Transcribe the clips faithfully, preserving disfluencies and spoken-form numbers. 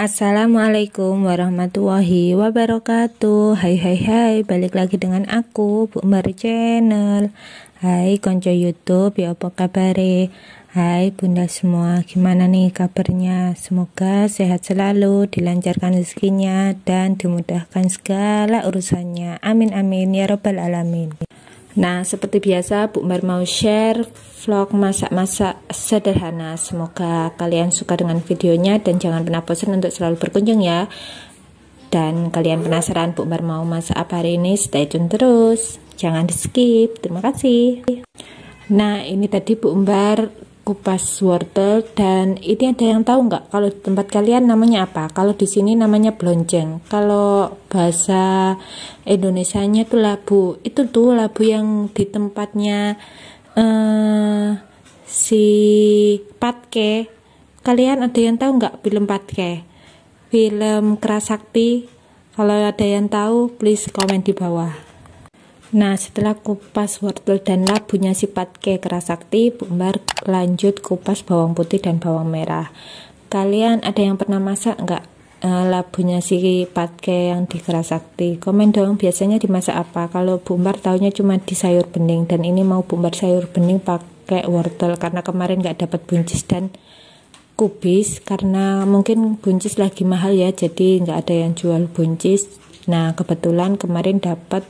Assalamualaikum warahmatullahi wabarakatuh. Hai hai hai, balik lagi dengan aku Bu Umbar Channel. Hai konco YouTube, ya apa kabare? Hai bunda semua, gimana nih kabarnya? Semoga sehat selalu, dilancarkan rezekinya dan dimudahkan segala urusannya. Amin amin ya robbal alamin. Nah, seperti biasa Bu Umbar mau share vlog masak-masak sederhana. Semoga kalian suka dengan videonya dan jangan pernah bosan untuk selalu berkunjung ya. Dan kalian penasaran Bu Umbar mau masak apa hari ini? Stay tune terus, jangan di skip. Terima kasih. Nah, ini tadi Bu Umbar kupas wortel, dan ini ada yang tahu nggak kalau di tempat kalian namanya apa? Kalau di sini namanya blonceng. Kalau bahasa Indonesianya tuh labu. Itu tuh labu yang di tempatnya eh, si Patke. Kalian ada yang tahu nggak film Patke? Film Kerasakti? Kalau ada yang tahu, please komen di bawah. Nah, setelah kupas wortel dan labunya si Patke Kerasakti, Bu Umbar lanjut kupas bawang putih dan bawang merah. Kalian ada yang pernah masak nggak uh, labunya si Patke yang di Kerasakti? Komen dong, biasanya dimasak apa? Kalau Bu Umbar taunya cuma di sayur bening, dan ini mau Bu Umbar sayur bening pakai wortel karena kemarin nggak dapat buncis dan kubis, karena mungkin buncis lagi mahal ya, jadi nggak ada yang jual buncis. Nah, kebetulan kemarin dapat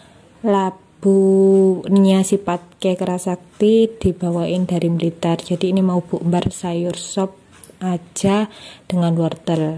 labunya si Patke Kerasakti dibawain dari Blitar. Jadi ini mau Bu Umbar sayur sop aja dengan wortel.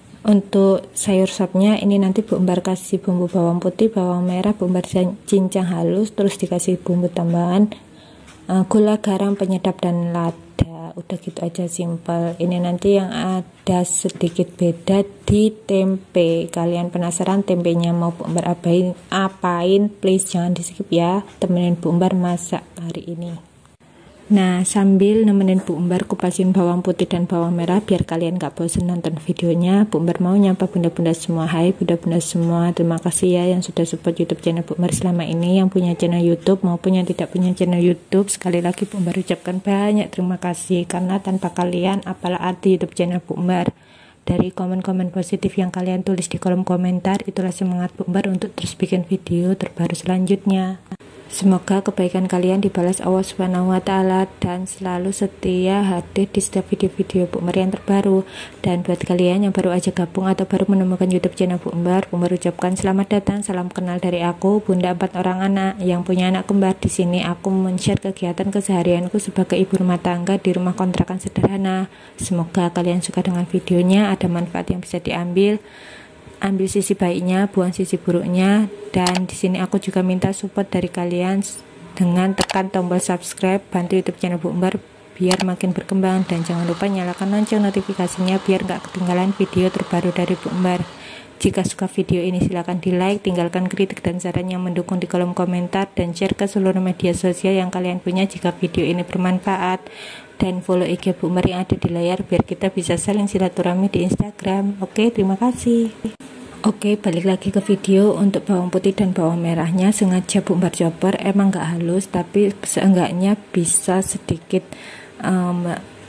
Untuk sayur sopnya ini nanti Bu Umbar kasih bumbu bawang putih, bawang merah, Bu Umbar cincang halus, terus dikasih bumbu tambahan uh, gula, garam, penyedap dan lada. Udah gitu aja, simple. Ini nanti yang ada sedikit beda di tempe. Kalian penasaran tempenya mau Bu Umbar apain, apain? Please jangan di skip ya, temenin Bu Umbar masak hari ini. Nah, sambil nemenin Bu Umbar kupasin bawang putih dan bawang merah biar kalian gak bosen nonton videonya, Bu Umbar mau nyapa bunda-bunda semua. Hai bunda-bunda semua, terima kasih ya yang sudah support YouTube channel Bu Umbar selama ini, yang punya channel YouTube maupun yang tidak punya channel YouTube. Sekali lagi Bu Umbar ucapkan banyak terima kasih, karena tanpa kalian apalah arti YouTube channel Bu Umbar. Dari komen-komen positif yang kalian tulis di kolom komentar, itulah semangat Bu Umbar untuk terus bikin video terbaru selanjutnya. Semoga kebaikan kalian dibalas Allah Subhanahu wa Ta'ala dan selalu setia hadir di setiap video-video Bu Umbar yang terbaru. Dan buat kalian yang baru aja gabung atau baru menemukan YouTube channel Bu Umbar, Bu Umbar ucapkan selamat datang, salam kenal dari aku, bunda empat orang anak yang punya anak kembar. Di sini aku men-share kegiatan keseharianku sebagai ibu rumah tangga di rumah kontrakan sederhana. Semoga kalian suka dengan videonya, ada manfaat yang bisa diambil. Ambil sisi baiknya, buang sisi buruknya. Dan di sini aku juga minta support dari kalian dengan tekan tombol subscribe, bantu YouTube channel Bu Umbar biar makin berkembang, dan jangan lupa nyalakan lonceng notifikasinya biar gak ketinggalan video terbaru dari Bu Umbar. Jika suka video ini silahkan di like, tinggalkan kritik dan saran yang mendukung di kolom komentar, dan share ke seluruh media sosial yang kalian punya jika video ini bermanfaat. Dan follow I G Bu Umbar yang ada di layar biar kita bisa saling silaturahmi di Instagram. Oke, terima kasih. Oke, balik lagi ke video. Untuk bawang putih dan bawang merahnya sengaja Bu Umbar chopper, emang gak halus tapi seenggaknya bisa sedikit um,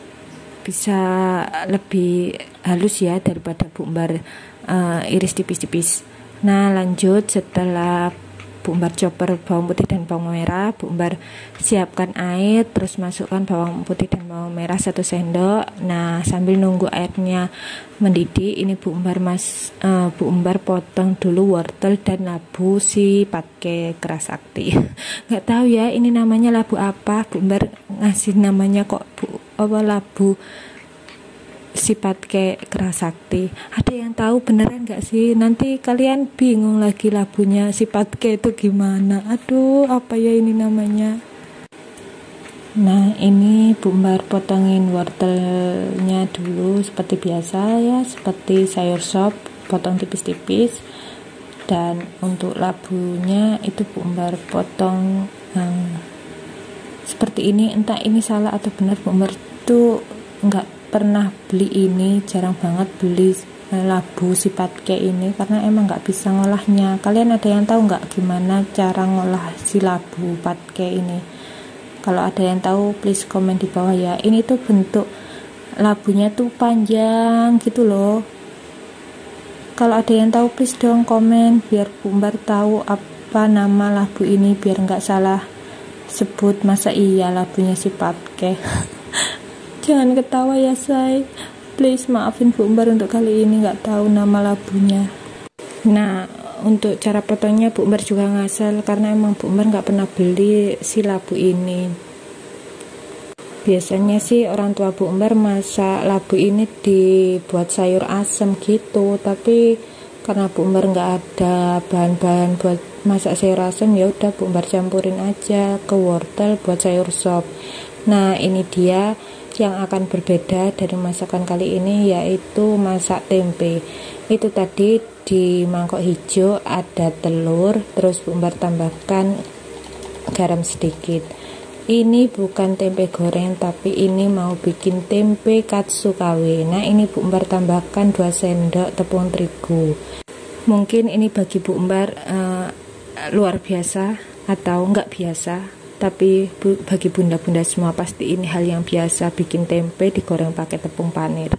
bisa lebih halus ya daripada Bu Umbar uh, iris tipis-tipis. Nah, lanjut setelah Bu Umbar chopper bawang putih dan bawang merah, Bu Umbar siapkan air, terus masukkan bawang putih dan bawang merah satu sendok. Nah, sambil nunggu airnya mendidih, ini Bu Umbar mas uh, Bu Umbar potong dulu wortel dan labu si Patke Kerasakti. Nggak tahu ya ini namanya labu apa, Bu Umbar ngasih namanya kok Bu apa labu si Patke Kerasakti. Ada yang tahu beneran gak sih? Nanti kalian bingung lagi labunya si Patke itu gimana. Aduh, apa ya ini namanya? Nah, ini Bu Umbar potongin wortelnya dulu seperti biasa ya, seperti sayur sop, potong tipis-tipis. Dan untuk labunya itu Bu Umbar potong um, seperti ini. Entah ini salah atau benar, Bu Umbar tuh nggak pernah beli ini, jarang banget beli labu si Patke ini karena emang nggak bisa ngolahnya. Kalian ada yang tahu nggak gimana cara ngolah si labu Patke ini? Kalau ada yang tahu please komen di bawah ya. Ini tuh bentuk labunya tuh panjang gitu loh, Kalau ada yang tahu please dong komen biar Bu Umbar tahu apa nama labu ini biar nggak salah sebut. Masa iya labunya si Patke. Jangan ketawa ya say, please maafin Bu Umbar untuk kali ini nggak tahu nama labunya. Nah untuk cara potongnya Bu Umbar juga ngasal karena emang Bu Umbar nggak pernah beli si labu ini. Biasanya sih orang tua Bu Umbar masak labu ini dibuat sayur asem gitu, tapi karena Bu Umbar nggak ada bahan-bahan buat masak sayur asem, ya udah Bu Umbar campurin aja ke wortel buat sayur sop. Nah ini dia yang akan berbeda dari masakan kali ini, yaitu masak tempe. Itu tadi di mangkok hijau ada telur, terus Bu Umbar tambahkan garam sedikit. Ini bukan tempe goreng, tapi ini mau bikin tempe katsu kawe. Nah ini Bu Umbar tambahkan dua sendok tepung terigu. Mungkin ini bagi Bu Umbar uh, luar biasa atau enggak biasa, tapi bu, bagi bunda-bunda semua pasti ini hal yang biasa, bikin tempe digoreng pakai tepung panir.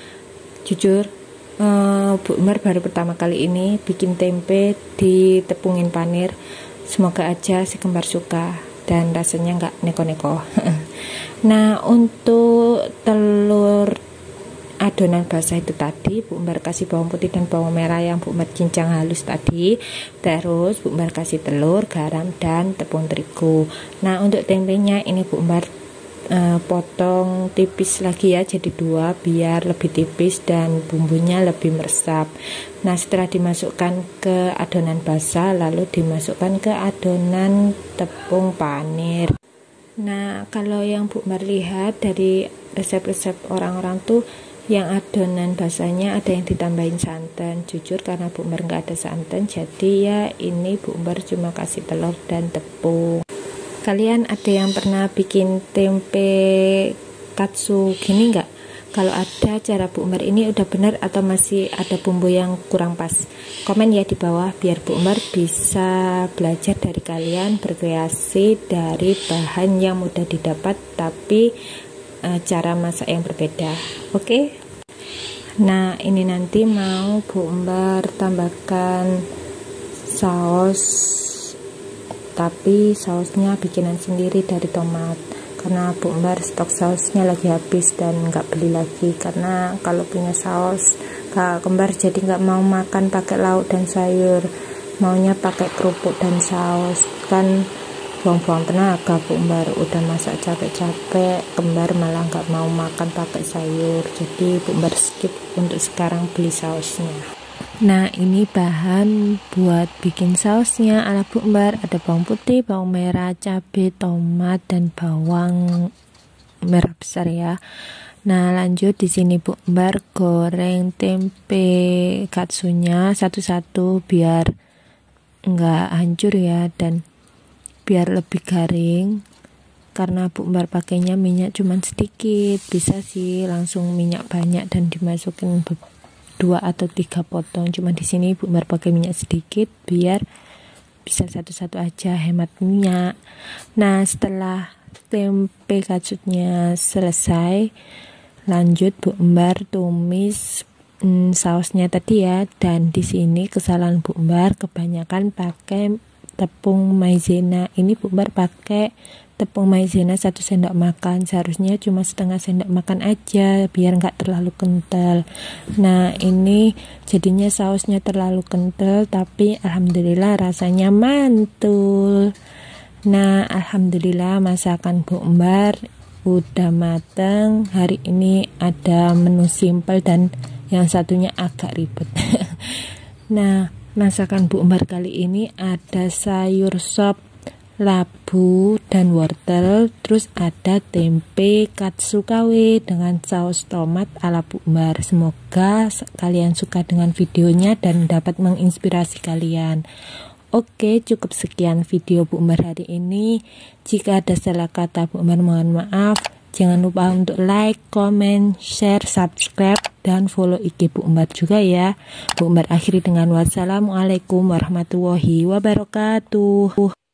Jujur uh, Bu Umbar baru pertama kali ini bikin tempe ditepungin panir. Semoga aja si kembar suka dan rasanya nggak neko-neko. Nah untuk telur adonan basah itu tadi Bu Umbar kasih bawang putih dan bawang merah yang Bu Umbar cincang halus tadi, terus Bu Umbar kasih telur, garam dan tepung terigu. Nah untuk tempenya ini Bu Umbar uh, potong tipis lagi ya, jadi dua biar lebih tipis dan bumbunya lebih meresap. Nah setelah dimasukkan ke adonan basah lalu dimasukkan ke adonan tepung panir. Nah kalau yang Bu Umbar lihat dari resep-resep orang-orang tuh yang adonan basahnya ada yang ditambahin santan. Jujur karena Bu Umbar nggak ada santan, jadi ya ini Bu Umbar cuma kasih telur dan tepung. Kalian ada yang pernah bikin tempe katsu gini nggak? Kalau ada, cara Bu Umbar ini udah bener atau masih ada bumbu yang kurang pas? Komen ya di bawah biar Bu Umbar bisa belajar dari kalian berkreasi dari bahan yang mudah didapat tapi e, cara masak yang berbeda. Oke? Okay? Nah ini nanti mau Bu Umbar tambahkan saus, tapi sausnya bikinan sendiri dari tomat. Karena Bu Umbar stok sausnya lagi habis dan nggak beli lagi, karena kalau punya saus Kak kembar jadi nggak mau makan pakai lauk dan sayur, maunya pakai kerupuk dan saus, kan buang-buang tenaga. Bu Umbar udah masak capek-capek, kembar malah nggak mau makan pakai sayur, jadi Bu Umbar skip untuk sekarang beli sausnya. Nah ini bahan buat bikin sausnya ala Bu Umbar, ada bawang putih, bawang merah, cabai, tomat dan bawang merah besar ya. Nah lanjut di sini Bu Umbar goreng tempe katsunya satu-satu biar nggak hancur ya dan biar lebih garing. Karena Bu Umbar pakainya minyak cuman sedikit, bisa sih langsung minyak banyak dan dimasukin dua atau tiga potong, cuma di sini Bu Umbar pakai minyak sedikit biar bisa satu-satu aja, hemat minyak. Nah setelah tempe katsunya selesai, lanjut Bu Umbar tumis hmm, sausnya tadi ya. Dan di sini kesalahan Bu Umbar kebanyakan pakai tepung maizena. Ini Bu Umbar pakai tepung maizena satu sendok makan, seharusnya cuma setengah sendok makan aja biar nggak terlalu kental. Nah ini jadinya sausnya terlalu kental, tapi alhamdulillah rasanya mantul. Nah alhamdulillah masakan Bu Umbar udah mateng. Hari ini ada menu simple dan yang satunya agak ribet. Nah masakan Bu Umbar kali ini ada sayur sop, labu dan wortel, terus ada tempe katsu kawe dengan saus tomat ala Bu Umbar. Semoga kalian suka dengan videonya dan dapat menginspirasi kalian. Oke, cukup sekian video Bu Umbar hari ini. Jika ada salah kata Bu Umbar mohon maaf. Jangan lupa untuk like, comment, share, subscribe, dan follow I G Bu Umbar juga ya. Bu Umbar akhiri dengan wassalamualaikum warahmatullahi wabarakatuh.